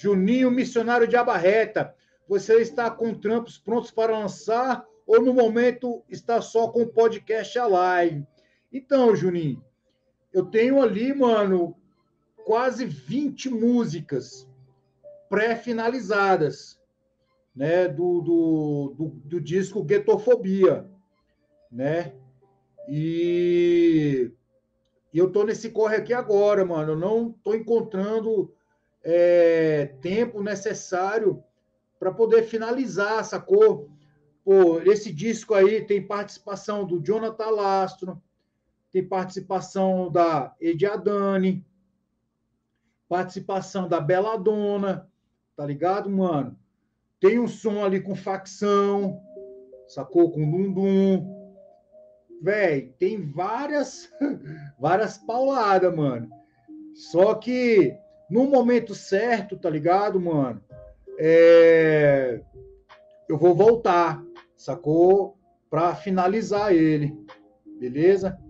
Juninho, missionário de Abarreta, você está com trampos prontos para lançar ou no momento está só com o podcast a live? Então, Juninho, eu tenho ali, mano, quase 20 músicas pré-finalizadas, né, do disco Guetofobia, né? E eu tô nesse corre aqui agora, mano. Eu não tô encontrando tempo necessário para poder finalizar, sacou? Pô, esse disco aí tem participação do Jonathan Lastro, tem participação da Edi Adani, participação da Belladonna, tá ligado, mano? Tem um som ali com facção, sacou? Com Dundum. Véi, tem várias, várias pauladas, mano. Só que no momento certo, tá ligado, mano? Eu vou voltar, sacou? Pra finalizar ele, beleza?